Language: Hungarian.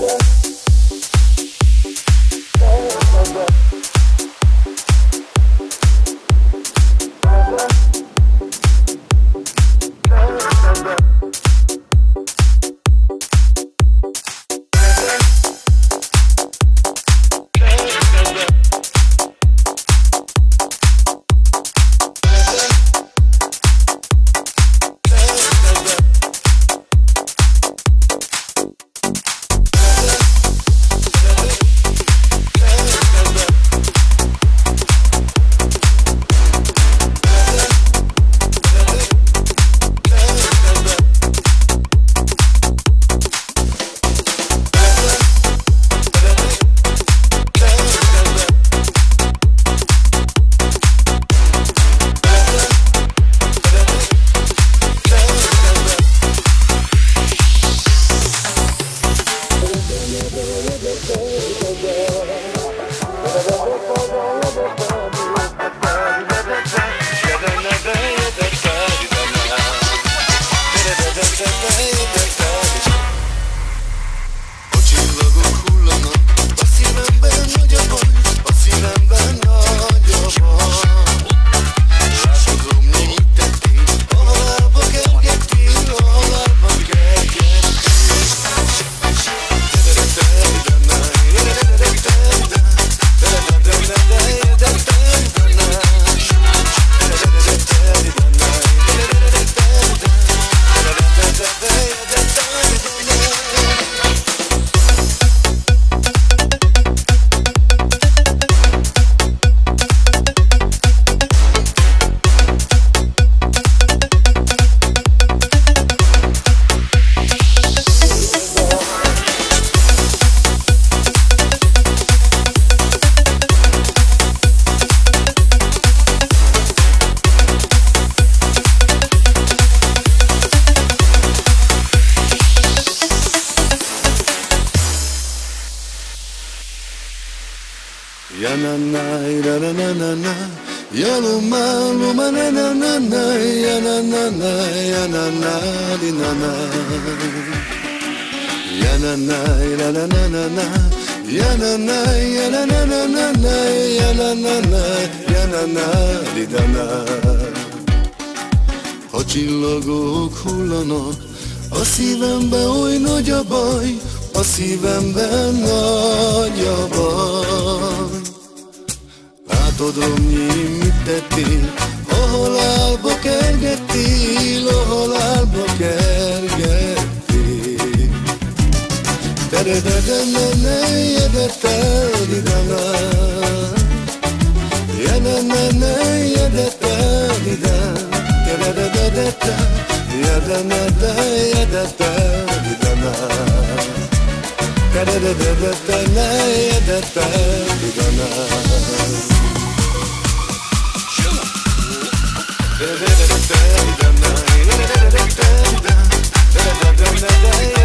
Ya na na na na na na na, ya luma luma na na na na, ya na na na ya na na di na na, ya na na na na na na na, ya na na ya na na na na na, ya na na na ya na na di na na. Ha csillagok hullanak, a szívemben oly nagy a baj, a szívemben nagy a baj. Látod, Romnyi, mit tettél, a halálba kergettél, a halálba kergettél. Tere-de-de-ne-ne, jede-te-di-da-na, jede-ne-ne, jede-te-di-da, tere-de-de-de-te, jede-ne-de, jede-te-di-da-na, tere-de-de-de-te-ne, jede-te-di-da-na. Da da da da da da da da da da da da da da da da.